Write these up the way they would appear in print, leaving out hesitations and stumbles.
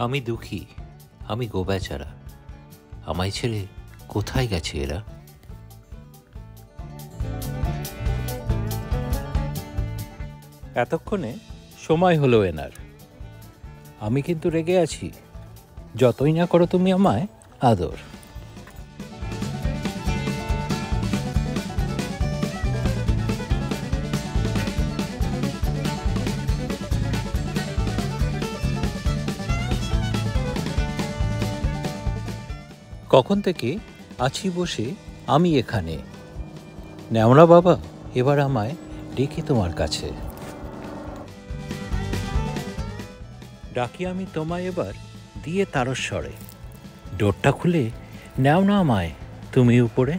আমি দুঃখী, আমি গোবেচারা। আমায় ছেড়ে কোথায় গেছে এরা? এতক্ষণে সময় হলো এনার। আমি কিন্তু রেগে আছি, যতই না করো তুমি আমায় আদর। কখন থেকে আছি বসে আমি এখানে, নেওনা বাবা এবার আমায় ডেকে তোমার কাছে। ডাকি আমি তোমায় এবার দিয়ে তারস্বরে, ডোরটা খুলে নেও না আমায় তুমি উপরে।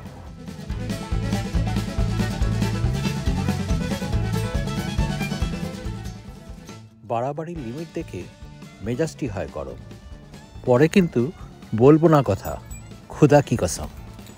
বাড়াবাড়ি লিমিট দেখে মেজাজটি হয় গরম, পরে কিন্তু বলবো না কথা, খুদা কি কসম।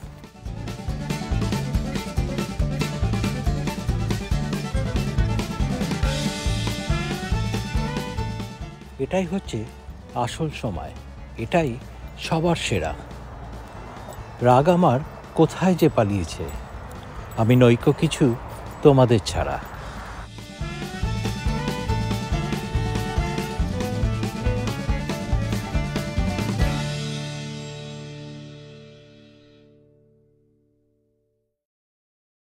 এটাই হচ্ছে আসল সময়, এটাই সবার সেরা। রাগ আমার কোথায় যে পালিয়েছে, আমি নইকো কিছু তোমাদের ছাড়া।